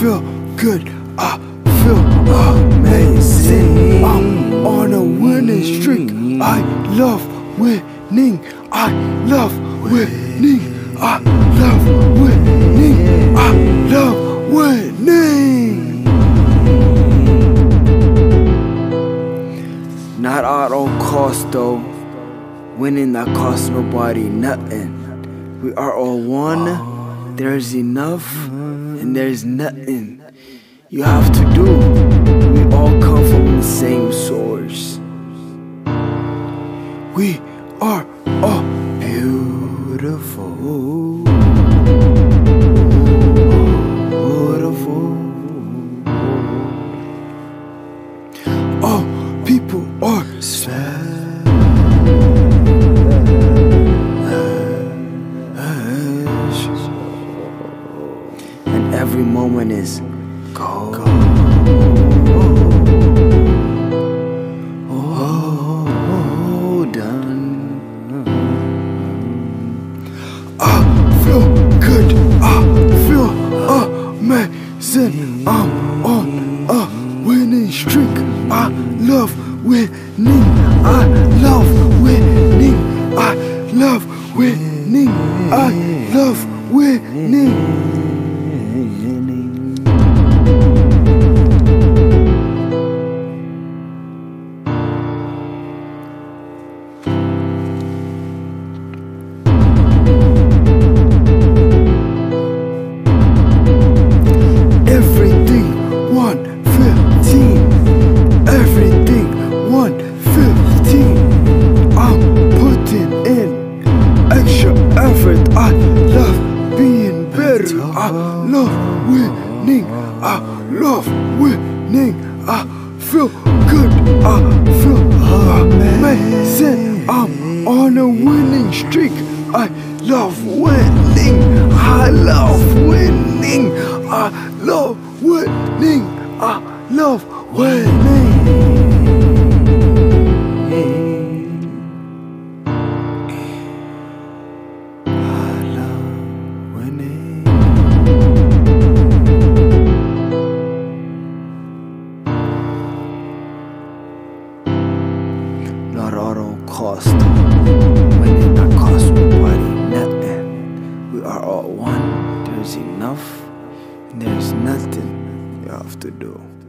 feel good, I feel amazing. I'm on a winning streak. I love winning. I love winning. I love winning. I love winning. Not at all cost though. Winning that costs nobody nothing. We are all one. There's enough and there's nothing you have to do. We all come from the same source. We are all beautiful. Beautiful. All people are special. And every moment is golden. I feel good, I feel amazing. I'm on a winning streak. I love winning. I love winning. I love winning. I love winning. I love being better. I love winning. I love winning. I feel good. I feel amazing. I'm on a winning streak. I love winning. I love winning. I love winning. I love winning. Not at all cost. Winning that costs nobody nothing. We are all one. There's enough and there's nothing you have to do.